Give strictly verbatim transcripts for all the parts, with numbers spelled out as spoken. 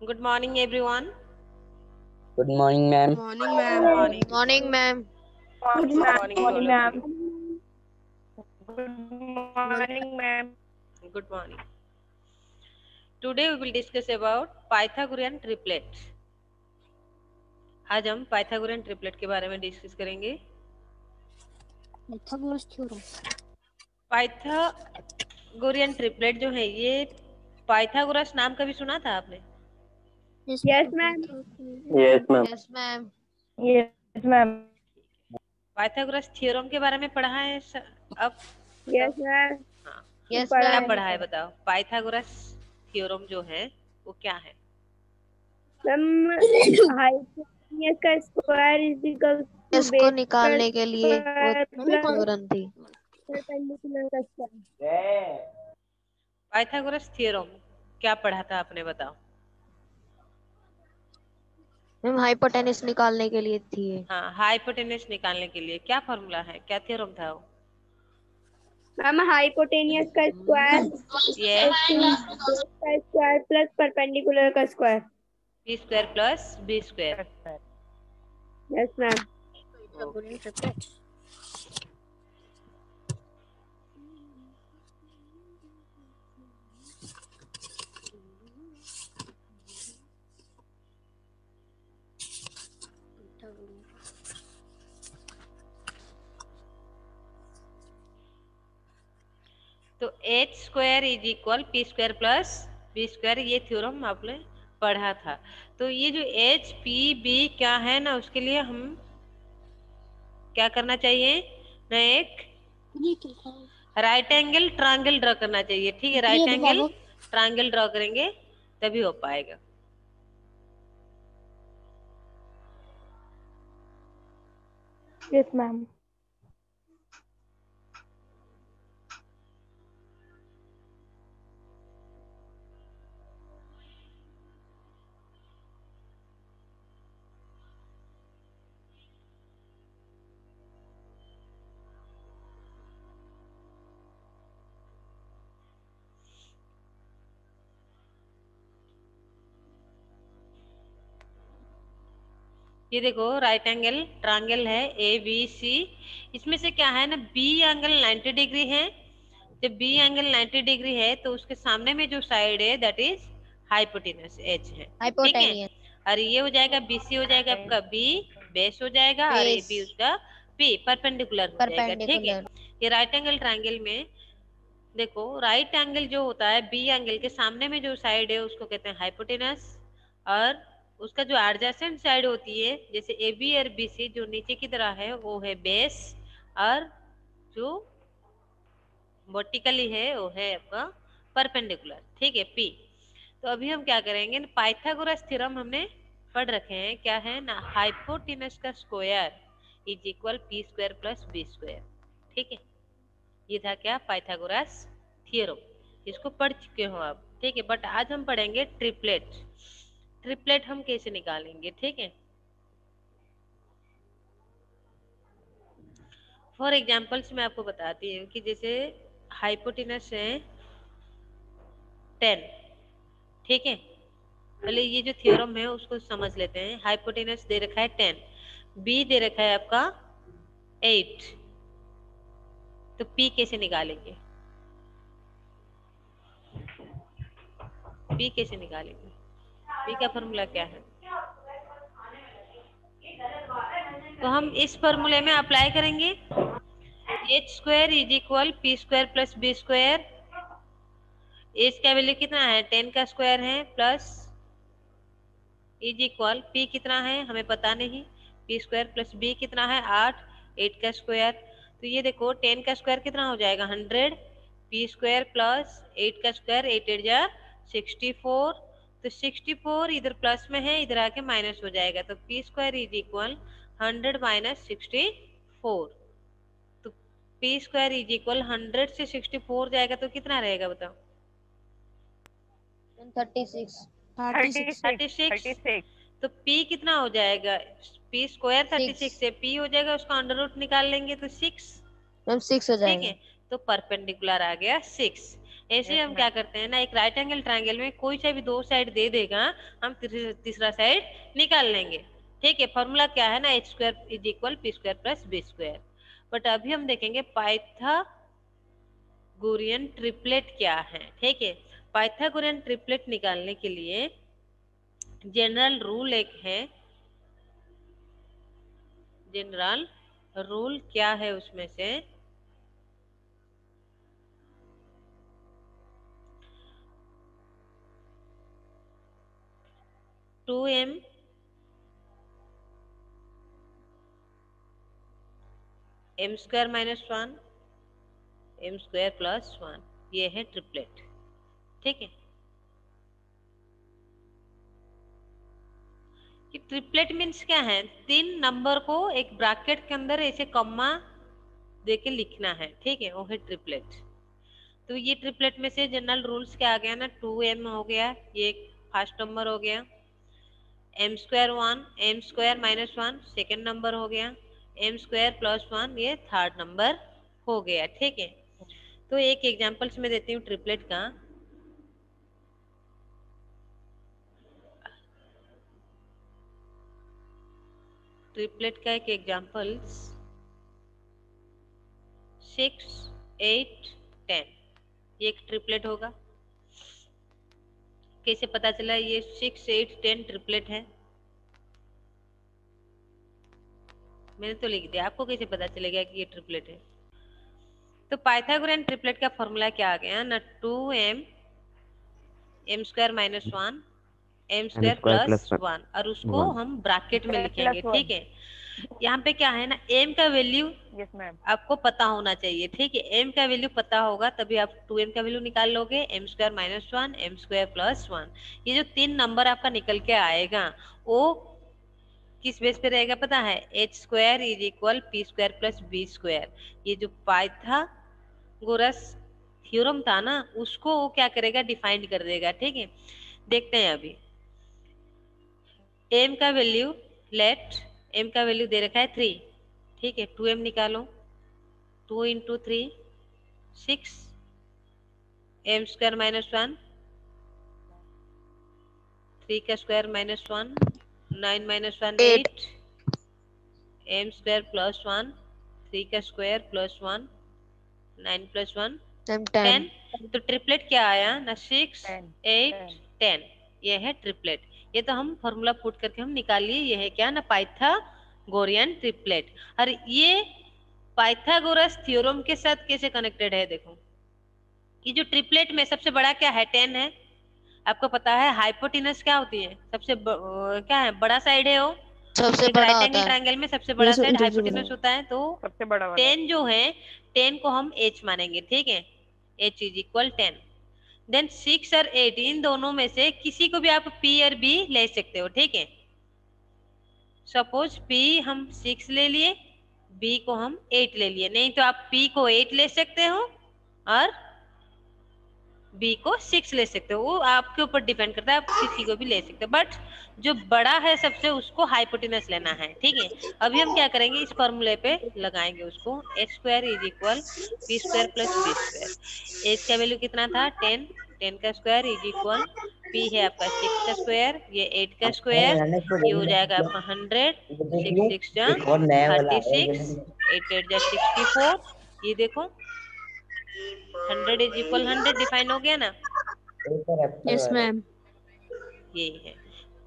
Good morning, everyone. Good morning, ma'am. Morning, ma'am. Morning. Morning, ma'am. Good morning, to all of ma'am. you. Good morning, ma'am. Good morning. Today we will discuss about Pythagorean triplet. आज हम Pythagorean triplet के बारे में discuss करेंगे। Pythagorean triplet जो है ये Pythagoras नाम कभी सुना था आपने? Yes, ma'am. Yes, ma'am. Yes, ma'am. Yes, ma'am. Pythagoras theorem के बारे में पढ़ा है स- अब? Yes, ma'am. हाँ, Yes, पढ़ा क्या ma'am. पढ़ा है बताओ? पाइथागोरस थ्योरम जो है वो क्या है? मैम हाइपोटेन्यूज का स्क्वायर इज इक्वल टू इसको निकालने के लिए वो प्लस थ्योरम थी। परपेंडिकुलर का स्क्वायर। पाइथागोरस थ्योरम क्या पढ़ा था आपने बताओ? मैम हाइपोटेनस निकालने के लिए थी ये। हाँ, हाइपोटेनस निकालने के लिए क्या फॉर्मूला है, क्या थ्योरम था वो? मैम हाइपोटेन्यूज का स्क्वायर यस, का स्क्वायर प्लस परपेंडिकुलर का square. B square plus B square. Yes ma'am. तो H square is equal P square plus B square, ये थ्योरम आपने पढ़ा था। तो ये जो एच पी बी क्या है ना, उसके लिए हम क्या करना चाहिए ना, एक राइट एंगल ट्रायंगल ड्रॉ करना चाहिए। ठीक है, राइट एंगल ट्रायंगल ड्रॉ करेंगे तभी हो पाएगा। Yes ma'am. ये देखो राइट एंगल ट्रायंगल है ए बी सी, इसमें से क्या है ना, बी एंगल नाइंटी डिग्री है। जब बी एंगल नाइंटी डिग्री है तो उसके सामने में जो साइड है दैट इज हाइपोटेनस एच है। ठीक है, हाइपोटेनियस और ये हो जाएगा बीसी हो जाएगा आपका बी बेस हो जाएगा, और ए बी उसका पी परपेंडिकुलर हो जाएगा। ठीक है, ये राइट एंगल ट्रायंगल में देखो राइट एंगल जो होता है बी एंगल के सामने में जो साइड है उसको कहते हैं हाइपोटेनस, और उसका जो एडजेसेंट साइड होती है जैसे ए बी और बी सी जो नीचे की तरह है वो है बेस, और जो वर्टिकली है वो है आपका परपेंडिकुलर। ठीक है, पी। तो अभी हम क्या करेंगे, पाइथागोरस थ्योरम हमने पढ़ रखे हैं, क्या है ना, हाइपोटेनस का square is equal P square plus B square. ठीक है, ये था क्या, पाइथागोरस थ्योरम, इसको पढ़ चुके हो आप। ठीक है, बट आज हम पढ़ेंगे ट्रिपलेट। ट्रिपलेट हम कैसे निकालेंगे? ठीक है, फॉर एग्जाम्पल्स मैं आपको बताती हूँ कि जैसे हाइपोटेनस है टेन। ठीक है, पहले ये जो थ्योरम है उसको समझ लेते हैं। हाइपोटेनस दे रखा है टेन, बी दे रखा है आपका एट, तो पी कैसे निकालेंगे? पी कैसे निकालेंगे? पी का फॉर्मूला क्या है? तो हम इस फॉर्मूले में अप्लाई करेंगे, H square is equal P square plus B square. H का वैल्यू कितना है, टेन का स्क्वायर है, प्लस इज इक्वल पी कितना है हमें पता नहीं, पी स्क्वायर प्लस बी कितना है आठ, एट का स्क्वायर। तो ये देखो टेन का स्क्वायर कितना हो जाएगा hundred, P square plus eight का स्क्वायर, एट एट जा सिक्सटी फोर। तो सिक्सटी फोर इधर प्लस में है, इधर आके माइनस हो जाएगा, तो P square is equal hundred minus sixty four. तो P square is equal hundred से सिक्सटी फोर जाएगा तो कितना रहेगा बताओ? Thirty six. Thirty six. तो p कितना हो जाएगा, p स्क्वायर थर्टी सिक्स से p हो जाएगा, उसका अंडर रूट निकाल लेंगे तो सिक्स। मैम सिक्स हो ठीक जाएगा। है, तो परपेंडिकुलर आ गया सिक्स। ऐसे हम क्या करते हैं ना, एक राइट एंगल ट्रायंगल में कोई सा भी दो साइड दे देगा, हम तीसरा साइड निकाल लेंगे। ठीक है, फॉर्मूला क्या है ना, H square is equal P square plus B square. But अभी हम देखेंगे पाइथागोरियन ट्रिपलेट क्या है। ठीक है, पाइथागोरियन ट्रिपलेट निकालने के लिए जनरल रूल एक है। जनरल रूल क्या है उसमें से, two M M square minus one M square plus one, ये है ट्रिपलेट। ठीक है, कि ट्रिपलेट मीन्स क्या है, तीन नंबर को एक ब्रैकेट के अंदर ऐसे कॉमा देके लिखना है। ठीक है, वो है ट्रिपलेट। तो ये ट्रिपलेट में से जनरल रूल्स क्या आ गया ना, टू एम हो गया, ये फर्स्ट नंबर हो गया, M square one M square minus one second number हो गया, एम स्क्वायर प्लस वन ये थर्ड नंबर हो गया। ठीक है, तो एक एग्जांपल्स में देती हूँ ट्रिपलेट का। ट्रिपलेट का एक एग्जांपल्स सिक्स एट टेन, ये एक ट्रिपलेट होगा। कैसे पता चला ये सिक्स एट टेन ट्रिपलेट है? मैंने तो लिख दिया, आपको कैसे पता चलेगा कि ये ट्रिपलेट है? तो पाइथागोरियन ट्रिपलेट का फॉर्मूला क्या आ गया ना, two M M square minus one M square plus one, और उसको हम ब्रैकेट में लिखेंगे। ठीक है, यहाँ पे क्या है ना, एम का वैल्यू आपको पता होना चाहिए। ठीक है, एम का वैल्यू पता होगा तभी आप टू एम का वैल्यू निकाल लोगे, M square minus one M square plus one. ये जो तीन नंबर आपका निकल के आएगा वो किस बेस पे रहेगा पता है, H square is equal P square plus B square. ये जो पाइथागोरस थ्योरम था ना, उसको वो क्या करेगा, डिफाइन कर देगा। ठीक है, देखते हैं अभी। एम का वैल्यू लेट, एम का वैल्यू दे रखा है थ्री। ठीक है, टू एम निकालो, two into three six, M square minus one three का square minus one, nine minus one eight, M square plus one three का square plus one, nine plus one ten. तो triplet क्या आया ना, six eight ten, ये है triplet. ये तो हम फॉर्मूला पुट करके हम निकाल लिए, ये है क्या ना, पाइथागोरियन ट्रिपलेट। और ये पाइथागोरस थ्योरम के साथ कैसे कनेक्टेड है, देखो कि जो ट्रिपलेट में सबसे बड़ा क्या है, टेन है। आपको पता है हाइपोटेनस क्या होती है, सबसे ब, क्या है, बड़ा साइड है वो, सबसे बड़ा राइट होता एंगल है। ट्रायंगल में सबसे बड़ा साइड हाइपोटेनस होता है। तो सबसे बड़ा वाला टेन जो है, टेन को हम एच मानेंगे। ठीक है, H is equal ten. Then six और एट, इन दोनों में से किसी को भी आप पी और बी ले सकते हो। ठीक है, सपोज पी हम सिक्स ले लिए, बी को हम एट ले लिए, नहीं तो आप पी को एट ले सकते हो और बी को सिक्स ले सकते हो, वो आपके ऊपर डिपेंड करता है, आप किसी को भी ले सकते हो। बट जो बड़ा है सबसे, उसको हाइपोटेनस लेना है। ठीक है, अभी हम क्या करेंगे, इस फॉर्मूले पे लगाएंगे उसको, H square is equal P square plus B square. H का वैल्यू कितना था, टेन, टेन का स्क्वायर इज इक्वल, पी है आपका सिक्स का स्क्वायर, ये एट का स्क्वायर, ये हो जाएगा आपका हंड्रेड, सिक्स सिक्स जा थर्टी सिक्स, एट एट जा सिक्सटी फोर। ये देखो hundred is equal hundred define हो गया ना। Yes ma'am. यही है।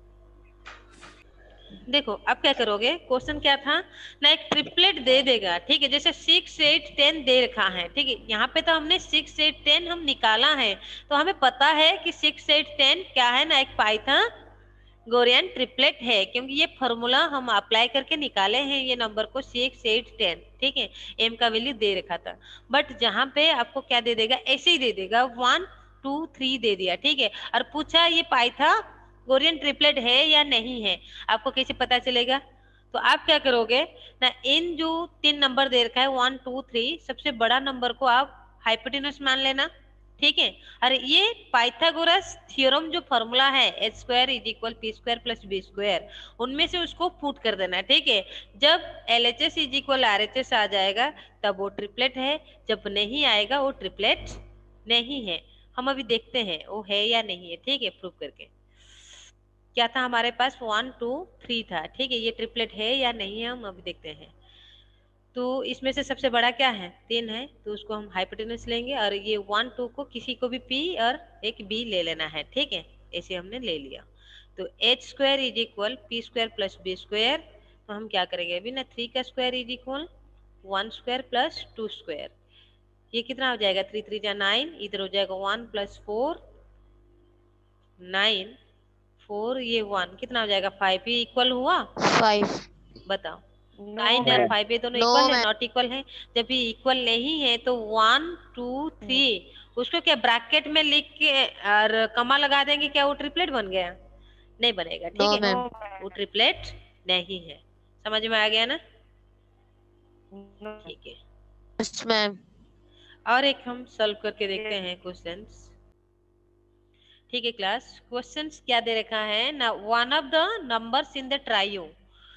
देखो अब क्या करोगे, क्वेश्चन क्या था ना, एक ट्रिपलेट दे देगा। ठीक है, जैसे सिक्स एट टेन दे रखा है। ठीक है, यहाँ पे तो हमने सिक्स एट टेन हम निकाला है, तो हमें पता है कि सिक्स एट टेन क्या है ना, एक पाइथागोरियन ट्रिपलेट है, क्योंकि ये फॉर्मूला हम अप्लाई करके निकाले हैं ये नंबर को, सिक्स एट टेन। ठीक है, एम का वैल्यू दे रखा था, बट जहाँ पे आपको क्या दे देगा, ऐसे ही दे देगा, वन टू थ्री दे दिया। ठीक है, और पूछा ये पाइथागोरियन ट्रिपलेट है या नहीं है, आपको कैसे पता चलेगा? तो आप क्या करोगे ना, इन जो तीन नंबर दे रखा है वन टू थ्री, सबसे बड़ा नंबर को आप हाइपोटेनस मान लेना। ठीक है, और ये पाइथागोरस थ्योरम जो फॉर्मूला है, H square is equal P square plus B square, उनमें से उसको पुट कर देना। ठीक है, जब L H S is equal R H S आ जाएगा तब वो ट्रिपलेट है, जब नहीं आएगा वो ट्रिपलेट नहीं है। हम अभी देखते हैं वो है या नहीं है, ठीक है, प्रूव करके। क्या था हमारे पास, वन टू थ्री था, ठीक है, ये ट्रिपलेट है या नहीं है हम अभी देखते हैं। तो इसमें से सबसे बड़ा क्या है, तीन है, तो उसको हम हाइपोटेनस लेंगे और ये वन टू को किसी को भी पी और एक बी ले लेना है, ठीक है, ऐसे हमने ले लिया। तो H square is equal P square plus B square. तो हम क्या करेंगे अभी ना, थ्री का square is equal one square plus two square. ये कितना हो जाएगा, थ्री थ्री जा नाइन, इधर हो जाएगा one plus four nine, four ये वन कितना हो जाएगा, फाइव। ये इक्वल हुआ, फाइव। बताओ, No, नाइन और ma'am. फाइव ये दोनों No, इक्वल है, ma'am. नॉट इक्वल है। जब ये इक्वल नहीं है तो वन टू थ्री उसको क्या ब्रैकेट में लिख के और कमा लगा देंगे, क्या वो ट्रिपलेट बन गया, नहीं बनेगा, ठीक No, है, ma'am. वो ट्रिपलेट नहीं है। समझ में आ गया ना, ठीक है। Yes, ma'am. और एक हम सॉल्व करके देखते हैं क्वेश्चंस, ठीक है क्लास। क्वेश्चंस क्या दे रखा है ना, one of the numbers in the trio.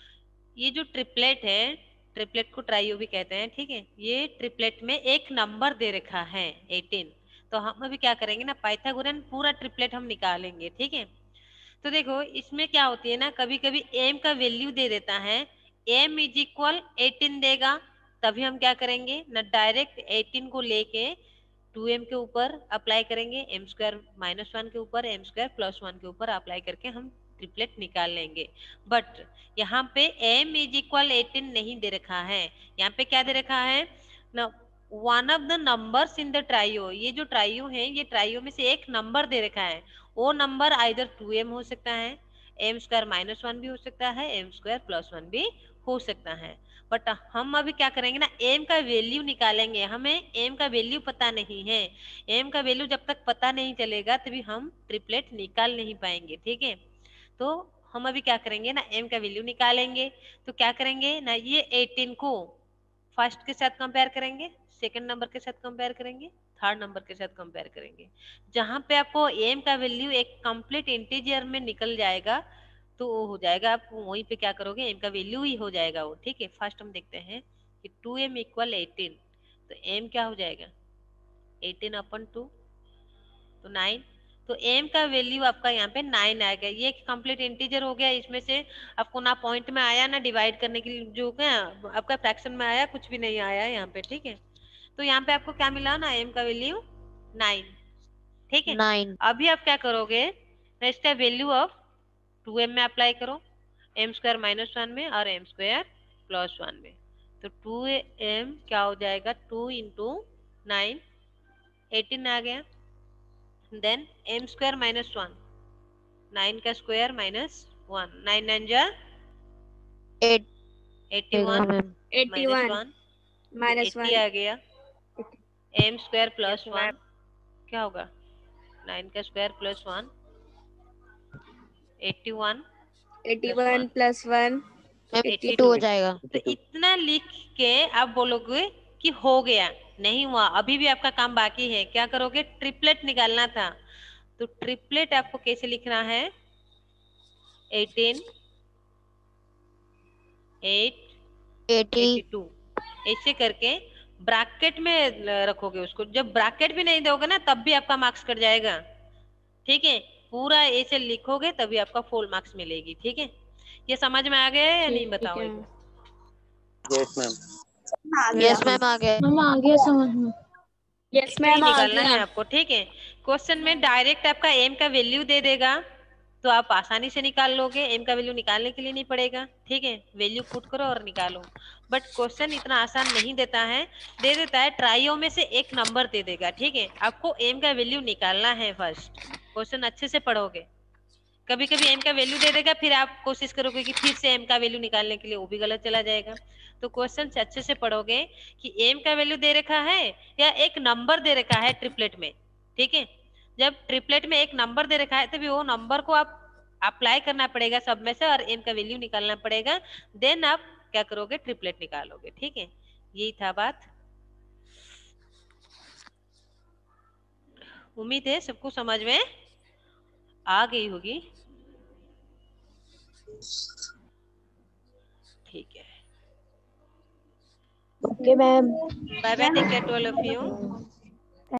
ये जो ट्रिपलेट है, ट्रिपलेट को ट्राइयो भी कहते हैं, ठीक है, ये ट्रिपलेट में एक नंबर दे रखा है एटीन। तो हम अभी क्या करेंगे ना, पाइथागोरन पूरा ट्रिपलेट हम निकालेंगे, ठीक है। तो देखो इसमें क्या होती है ना, कभी कभी m का वैल्यू दे देता है, m इज इक्वल एटीन देगा, तभी हम क्या करेंगे ना, डायरेक्ट एटीन को लेके टू एम के ऊपर अप्लाई करेंगे, एम स्क्वायर माइनस वन के ऊपर एम स्क्वायर प्लस वन के ऊपर अप्लाई करके हम ट्रिपलेट निकाल लेंगे। बट यहाँ पे m इज इक्वल एटीन नहीं दे रखा है, यहाँ पे क्या दे रखा है ना, one of the numbers in the trio. ये जो ट्राइयो है, ये ट्राइयो में से एक नंबर दे रखा है, वो नंबर आइदर टू एम हो सकता है, एम स्क्वायर माइनस वन भी हो सकता है, एम स्क्वायर प्लस वन भी हो सकता है। बट हम अभी क्या करेंगे ना, m का वैल्यू निकालेंगे, हमें m का वैल्यू पता नहीं है, m का वैल्यू जब तक पता नहीं चलेगा तभी हम ट्रिपलेट निकाल नहीं पाएंगे, ठीक है। तो हम अभी क्या करेंगे ना, m का वैल्यू निकालेंगे। तो क्या करेंगे ना, ये एटीन को फर्स्ट के साथ कंपेयर करेंगे, सेकंड नंबर के साथ कंपेयर करेंगे, थर्ड नंबर के साथ कंपेयर करेंगे। जहां पे आपको m का वैल्यू एक कंप्लीट इंटीजर में निकल जाएगा तो वो हो जाएगा, आप वहीं पे क्या करोगे, m का वैल्यू ही हो जाएगा वो, ठीक है। फर्स्ट हम देखते हैं कि टू एम इक्वल एटीन, तो m क्या हो जाएगा, एटीन अपन टू, तो नाइन। तो m का वैल्यू आपका यहाँ पे नाइन आएगा, ये एक कंप्लीट इंटीजर हो गया। इसमें से आपको ना पॉइंट में आया ना डिवाइड करने के लिए, जो क्या आपका फ्रैक्शन में आया, कुछ भी नहीं आया यहाँ पे, ठीक है। तो यहाँ पे आपको क्या मिला ना, m का वैल्यू नाइन, ठीक है। Nine. अभी आप क्या करोगे ना, इसका वैल्यू ऑफ टू एम में अप्लाई करो, एम स्क्वायर माइनस वन में और एम स्क्वायर प्लस वन में। तो टू एम क्या हो जाएगा, टू इंटू नाइन, एटीन आ गया। Then M square minus one, nine का square minus one, nine nine जा Eight. एट्टी देगा, one ma'am. Eighty minus one one, minus eighty one आ गया। एम स्क्वायर प्लस वन क्या होगा, नाइन का square plus one, eighty one, eighty one plus one Ma'am, eighty eighty-two two. हो जाएगा। तो इतना लिख के आप बोलोगे कि हो गया, नहीं हुआ, अभी भी आपका काम बाकी है। क्या करोगे, ट्रिपलेट निकालना था। तो ट्रिपलेट आपको कैसे लिखना है, eighteen, eight, Eighty. Eighty two, ऐसे करके ब्रैकेट में रखोगे उसको। जब ब्रैकेट भी नहीं दोगे ना तब भी आपका मार्क्स कट जाएगा, ठीक है। पूरा ऐसे लिखोगे तभी आपका फुल मार्क्स मिलेगी, ठीक है। ये समझ में आ गया या नहीं, बताओ एक बार। Yes, ma'am. Yes, ma'am, आ गया। मैम आ गया समझ में। यस इतना ही मैम आ निकालना है गया। आपको, ठीक है। क्वेश्चन में डायरेक्ट आपका एम का वैल्यू दे देगा तो आप आसानी से निकाल लोगे, एम का वैल्यू निकालने के लिए नहीं पड़ेगा, ठीक है। वैल्यू पुट करो और निकालो। बट क्वेश्चन इतना आसान नहीं देता है, दे देता है ट्राइयो में से एक नंबर दे देगा, ठीक है। आपको एम का वैल्यू निकालना है फर्स्ट, क्वेश्चन अच्छे से पढ़ोगे। कभी कभी एम का वैल्यू दे देगा, फिर आप कोशिश करोगे कि फिर से एम का वैल्यू निकालने के लिए, वो भी गलत चला जाएगा। तो क्वेश्चन अच्छे से पढ़ोगे कि एम का वैल्यू दे रखा है या एक नंबर दे रखा है ट्रिपलेट में, ठीक है। जब ट्रिपलेट में एक नंबर दे रखा है तभी वो नंबर को आप अप्लाई करना पड़ेगा सब में से और एम का वैल्यू निकालना पड़ेगा। देन आप क्या करोगे, ट्रिपलेट निकालोगे, ठीक है। यही था बात। उम्मीद है सबको समझ में आ गई होगी, ठीक है। Okay ma'am. Bye bye, take care to all of you.